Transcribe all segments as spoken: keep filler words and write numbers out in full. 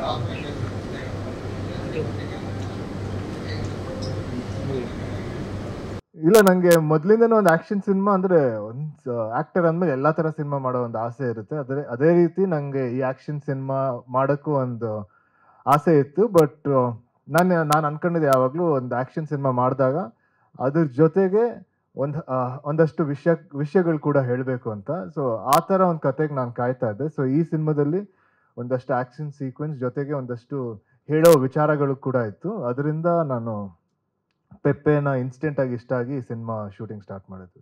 ಇಲ್ಲ, ನಂಗೆ ಮೊದಲಿಂದನೂ ಒಂದು ಆಕ್ಷನ್ ಸಿನಿಮಾ ಅಂದ್ರೆ ಒಂದು ಆಕ್ಟರ್ ಅಂದ್ಮೇಲೆ ಎಲ್ಲಾ ತರ ಸಿನಿಮಾ ಮಾಡೋ ಒಂದು ಆಸೆ ಇರುತ್ತೆ. ಅದೇ ಅದೇ ರೀತಿ ನಂಗೆ ಈ ಆಕ್ಷನ್ ಸಿನಿಮಾ ಮಾಡಕ್ಕೂ ಒಂದು ಆಸೆ ಇತ್ತು. ಬಟ್ ನಾನು ನಾನು ಅನ್ಕೊಂಡಿದ್ದೆ ಯಾವಾಗಲೂ ಒಂದು ಆಕ್ಷನ್ ಸಿನಿಮಾ ಮಾಡಿದಾಗ ಅದ್ರ ಜೊತೆಗೆ ಒಂದು ಒಂದಷ್ಟು ವಿಷಯ ವಿಷಯಗಳು ಕೂಡ ಹೇಳಬೇಕು ಅಂತ. ಸೊ ಆ ಥರ ಒಂದು ಕತೆಗೆ ನಾನು ಕಾಯ್ತಾ ಇದ್ದೆ. ಸೊ ಈ ಸಿನಿಮಾದಲ್ಲಿ ಒಂದಷ್ಟು ಆಕ್ಷನ್ ಸೀಕ್ವೆನ್ಸ್ ಜೊತೆಗೆ ಒಂದಷ್ಟು ಹೇಳೋ ವಿಚಾರಗಳು ಕೂಡ ಇತ್ತು. ಅದರಿಂದ ನಾನು ಪೆಪ್ಪೆನ ಇನ್ಸ್ಟೆಂಟ್ ಆಗಿ ಇಷ್ಟ ಆಗಿ ಸಿನಿಮಾ ಶೂಟಿಂಗ್ ಸ್ಟಾರ್ಟ್ ಮಾಡಿದ್ವಿ.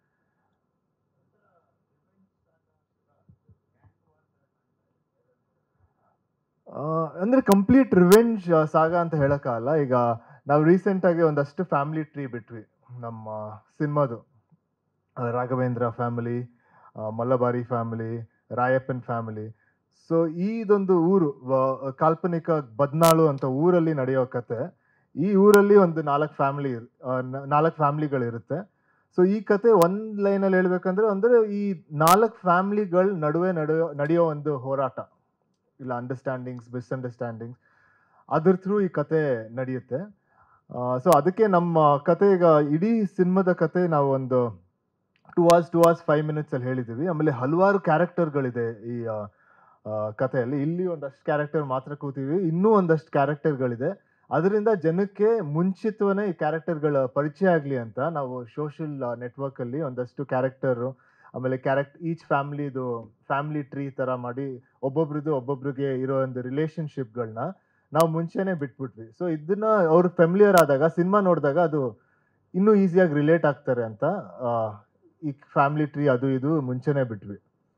ಆ, ಅಂದ್ರೆ ಕಂಪ್ಲೀಟ್ ರಿವೆಂಜ್ ಸಾಗ ಅಂತ ಹೇಳಕ್ಕಾಗಲ್ಲ. ಈಗ ನಾವು ರೀಸೆಂಟ್ ಆಗಿ ಒಂದಷ್ಟು ಫ್ಯಾಮಿಲಿ ಟ್ರೀ ಬಿಟ್ವಿ ನಮ್ಮ ಸಿನಿಮಾದು. Raghavendra family, Mallabari family, Rayappan family. So ಇದೊಂದು ಊರು, ವ- ಕಾಲ್ಪನಿಕ ಬದ್ನಾಳು ಅಂತ ಊರಲ್ಲಿ ನಡೆಯೋ ಕತೆ. ಈ ಊರಲ್ಲಿ ಒಂದು ನಾಲ್ಕು ಫ್ಯಾಮಿಲಿ ನಾಲ್ಕು ಫ್ಯಾಮಿಲಿಗಳಿರುತ್ತೆ. ಸೊ ಈ ಕತೆ ಒಂದ್ ಲೈನಲ್ಲಿ ಹೇಳ್ಬೇಕಂದ್ರೆ ಅಂದ್ರೆ ಈ ನಾಲ್ಕು ಫ್ಯಾಮಿಲಿಗಳ ನಡುವೆ ನಡೆಯೋ ನಡೆಯೋ ಒಂದು ಹೋರಾಟ, ಇಲ್ಲ ಅಂಡರ್ಸ್ಟ್ಯಾಂಡಿಂಗ್ಸ್, ಮಿಸ್ಅಂಡರ್ಸ್ಟ್ಯಾಂಡಿಂಗ್ಸ್, ಅದ್ರ ಥ್ರೂ ಈ ಕತೆ ನಡೆಯುತ್ತೆ. ಸೊ ಅದಕ್ಕೆ ನಮ್ಮ ಕತೆ ಈಗ ಇಡೀ ಸಿನಿಮಾದ ಕತೆ ನಾವು ಒಂದು two hours two hours five minutes ಅಲ್ಲಿ ಹೇಳಿದ್ದೀವಿ. ಆಮೇಲೆ ಹಲವಾರು ಕ್ಯಾರೆಕ್ಟರ್ಗಳಿದೆ ಈ ಆ, ಆ, ಕಥೆಯಲ್ಲಿ. ಇಲ್ಲಿ ಒಂದಷ್ಟು ಕ್ಯಾರೆಕ್ಟರ್ ಮಾತ್ರ ಕೂತೀವಿ, ಇನ್ನೂ ಒಂದಷ್ಟು ಕ್ಯಾರೆಕ್ಟರ್ಗಳಿದೆ. ಅದರಿಂದ ಜನಕ್ಕೆ ಮುಂಚಿತವೇ ಈ ಕ್ಯಾರೆಕ್ಟರ್ಗಳ ಪರಿಚಯ ಆಗಲಿ ಅಂತ ನಾವು ಸೋಷಿಯಲ್ ನೆಟ್ವರ್ಕ್ ಅಲ್ಲಿ ಒಂದಷ್ಟು ಕ್ಯಾರೆಕ್ಟರ್, ಆಮೇಲೆ ಕ್ಯಾರೆಕ್ಟ್ ಈಚ್ ಫ್ಯಾಮಿಲಿದು ಫ್ಯಾಮಿಲಿ ಟ್ರೀ ತರ ಮಾಡಿ ಒಬ್ಬೊಬ್ರದ್ದು ಒಬ್ಬೊಬ್ರಿಗೆ ಇರೋ ಒಂದು ರಿಲೇಶನ್ಶಿಪ್ಗಳನ್ನ ನಾವು ಮುಂಚೆನೆ ಬಿಟ್ಬಿಟ್ವಿ. ಸೊ ಇದನ್ನ ಅವ್ರು ಫೆಮಿಲಿಯರ್ ಆದಾಗ, ಸಿನಿಮಾ ನೋಡಿದಾಗ ಅದು ಇನ್ನೂ ಈಸಿಯಾಗಿ ರಿಲೇಟ್ ಆಗ್ತಾರೆ ಅಂತ ಆ, ಈ ಫ್ಯಾಮಿಲಿ ಟ್ರೀ ಅದು ಇದು ಮುಂಚೆನೆ ಬಿಟ್ವಿ.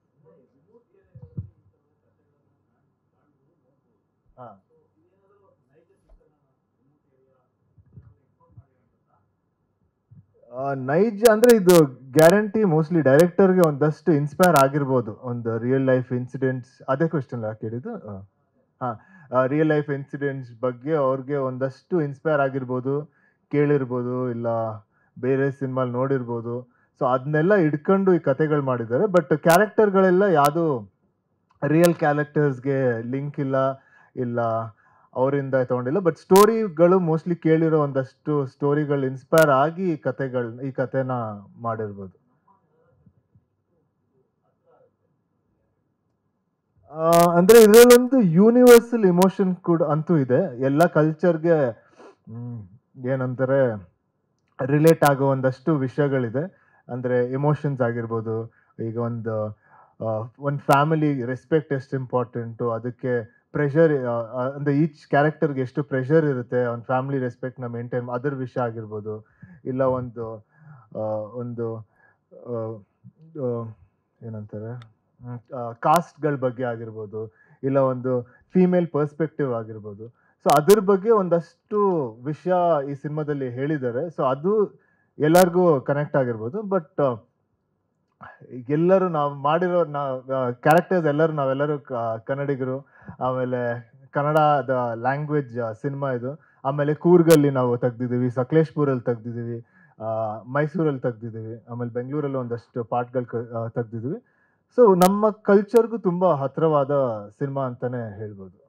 ಹಾ. ಆ, ನೈಜ ಅಂದ್ರೆ ಇದು ಗ್ಯಾರಂಟಿ ಮೋಸ್ಟ್ಲಿ ಡೈರೆಕ್ಟರ್ಗೆ ಒಂದಷ್ಟು ಇನ್ಸ್ಪೈರ್ ಆಗಿರ್ಬೋದು, ಒಂದು ರಿಯಲ್ ಲೈಫ್ ಇನ್ಸಿಡೆಂಟ್ಸ್. ಅದೇ ಕ್ವಶನ್ ಯಾಕೆ ಕೇಳಿದ್ದು? ಹಾ, ರಿಯಲ್ ಲೈಫ್ ಇನ್ಸಿಡೆಂಟ್ಸ್ ಬಗ್ಗೆ ಅವ್ರಿಗೆ ಒಂದಷ್ಟು ಇನ್ಸ್ಪೈರ್ ಆಗಿರ್ಬೋದು, ಕೇಳಿರ್ಬೋದು, ಇಲ್ಲ ಬೇರೆ ಸಿನಿಮಾಲ್ ನೋಡಿರ್ಬೋದು. ಸೊ ಅದನ್ನೆಲ್ಲ ಇಟ್ಕೊಂಡು ಈ ಕತೆಗಳು ಮಾಡಿದ್ದಾರೆ. ಬಟ್ ಕ್ಯಾರೆಕ್ಟರ್ಗಳೆಲ್ಲ ಯಾವುದು ರಿಯಲ್ ಕ್ಯಾರೆಕ್ಟರ್ಸ್ಗೆ ಲಿಂಕ್ ಇಲ್ಲ, ಇಲ್ಲ ಅವರಿಂದ ತಗೊಂಡಿಲ್ಲ. ಬಟ್ ಸ್ಟೋರಿಗಳು ಮೋಸ್ಟ್ಲಿ ಕೇಳಿರೋ ಒಂದಷ್ಟು ಸ್ಟೋರಿಗಳು ಇನ್ಸ್ಪೈರ್ ಆಗಿ ಈ ಕತೆಗಳು ಈ ಕತೆನ ಮಾಡಿರ್ಬೋದು. ಆ, ಅಂದ್ರೆ ಇದರಲ್ಲೊಂದು ಯೂನಿವರ್ಸಲ್ ಇಮೋಷನ್ ಕೂಡ ಅಂತೂ ಇದೆ. ಎಲ್ಲ ಕಲ್ಚರ್ಗೆ ಏನಂತಾರೆ ರಿಲೇಟ್ ಆಗೋ ಒಂದಷ್ಟು ವಿಷಯಗಳಿದೆ. ಅಂದ್ರೆ ಎಮೋಷನ್ಸ್ ಆಗಿರ್ಬೋದು. ಈಗ ಒಂದು ಒಂದು ಫ್ಯಾಮಿಲಿ ರೆಸ್ಪೆಕ್ಟ್ ಎಷ್ಟು ಇಂಪಾರ್ಟೆಂಟು, ಅದಕ್ಕೆ ಪ್ರೆಷರ್ ಅಂದ್ರೆ ಈಚ್ ಕ್ಯಾರೆಕ್ಟರ್ಗೆ ಎಷ್ಟು ಪ್ರೆಷರ್ ಇರುತ್ತೆ ಒಂದು ಫ್ಯಾಮಿಲಿ ರೆಸ್ಪೆಕ್ಟ್ನ ಮೇಂಟೈನ್, ಅದರ ವಿಷಯ ಆಗಿರ್ಬೋದು. ಇಲ್ಲ ಒಂದು ಆ, ಒಂದು ಆ, ಆ, ಏನಂತಾರೆ ಕಾಸ್ಟ್ಗಳ ಬಗ್ಗೆ ಆಗಿರ್ಬೋದು, ಇಲ್ಲ ಒಂದು ಫೀಮೇಲ್ ಪರ್ಸ್ಪೆಕ್ಟಿವ್ ಆಗಿರ್ಬೋದು. ಸೊ ಅದ್ರ ಬಗ್ಗೆ ಒಂದಷ್ಟು ವಿಷಯ ಈ ಸಿನಿಮಾದಲ್ಲಿ ಹೇಳಿದ್ದಾರೆ. ಸೊ ಅದು ಎಲ್ಲರಿಗೂ ಕನೆಕ್ಟ್ ಆಗಿರ್ಬೋದು. ಬಟ್ ಎಲ್ಲರೂ ನಾವು ಮಾಡಿರೋ ನಾವು ಕ್ಯಾರೆಕ್ಟರ್ಸ್ ಎಲ್ಲರೂ ನಾವೆಲ್ಲರೂ ಕ- ಕನ್ನಡಿಗರು. ಆಮೇಲೆ ಕನ್ನಡದ ಲ್ಯಾಂಗ್ವೇಜ್ ಸಿನಿಮಾ ಇದು. ಆಮೇಲೆ ಕೂರ್ಗಲ್ಲಿ ನಾವು ತೆಗ್ದಿದ್ದೀವಿ, ಸಕಲೇಶ್ಪುರಲ್ಲಿ ತೆಗ್ದಿದ್ದೀವಿ, ಆ, ಮೈಸೂರಲ್ಲಿ ತೆಗ್ದಿದ್ದೀವಿ, ಆಮೇಲೆ ಬೆಂಗಳೂರಲ್ಲಿ ಒಂದಷ್ಟು ಪಾರ್ಟ್ಗಳು ತೆಗ್ದಿದ್ದೀವಿ. ಸೊ ನಮ್ಮ ಕಲ್ಚರ್ಗೂ ತುಂಬಾ ಹತ್ರವಾದ ಸಿನಿಮಾ ಅಂತಾನೆ ಹೇಳ್ಬೋದು.